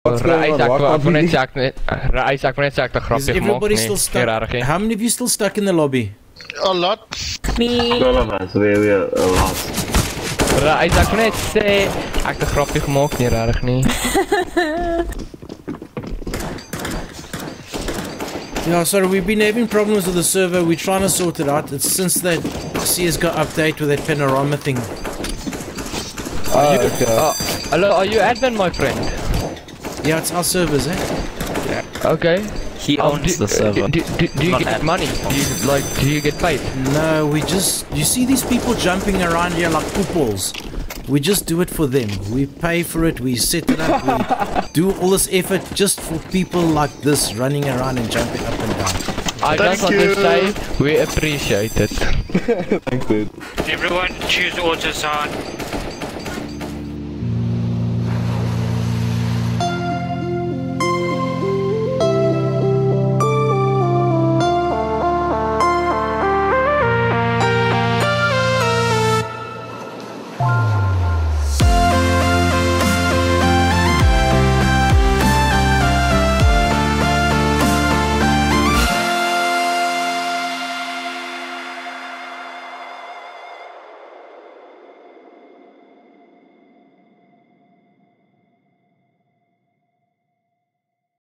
Is everybody still stuck? How many of you still stuck in the lobby? A lot. Me. All of us, we are a lot. Hy sê ek net sê ek het 'n grapjie gemaak nie regtig nie. Yeah, sorry, we've been having problems with the server. We're trying to sort it out. It's since that CS:GO update with that panorama thing. Hello, are you admin, my friend? Yeah, it's our servers, eh? Okay. He owns the server. Do you get money? Do you get paid? No, we just... You see these people jumping around here like poopballs? We just do it for them. We pay for it, we set it up, we do all this effort just for people like this running around and jumping up and down. I just want to say, we appreciate it. Thanks, dude. Everyone choose Autosan.